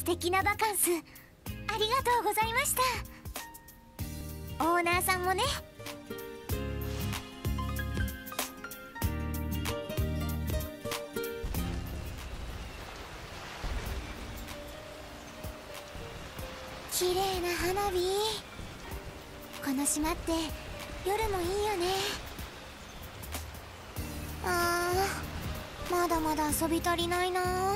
素敵なバカンスありがとうございました。オーナーさんもね。綺麗な花火。この島って夜もいいよね。まだまだ遊び足りないな。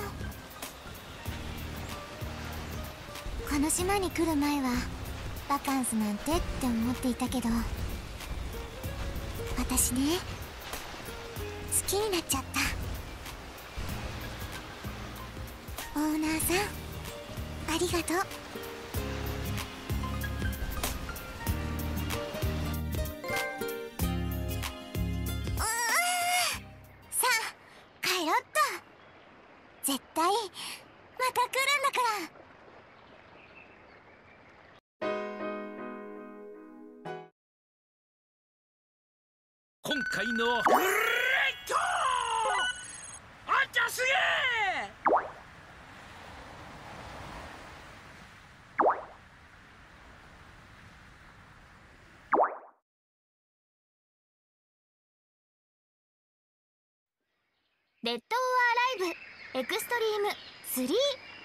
この島に来る前はバカンスなんてって思っていたけど、私ね、好きになっちゃった。オーナーさんありがとう。絶対また来るんだから。 今回のグレートあんたすげえ。 デッド・オア・アライブエクストリーム3